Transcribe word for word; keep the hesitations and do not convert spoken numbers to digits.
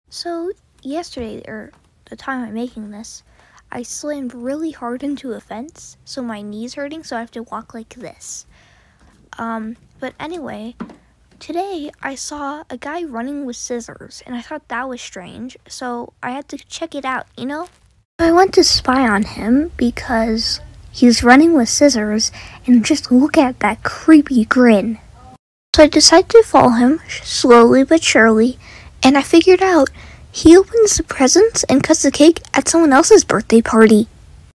So, yesterday, or the time I'm making this, I slammed really hard into a fence, so my knee's hurting, so I have to walk like this. Um, but anyway, today I saw a guy running with scissors, and I thought that was strange, so I had to check it out, you know? I went to spy on him because he's running with scissors, and just look at that creepy grin. So I decided to follow him, slowly but surely, and I figured out he opens the presents and cuts the cake at someone else's birthday party.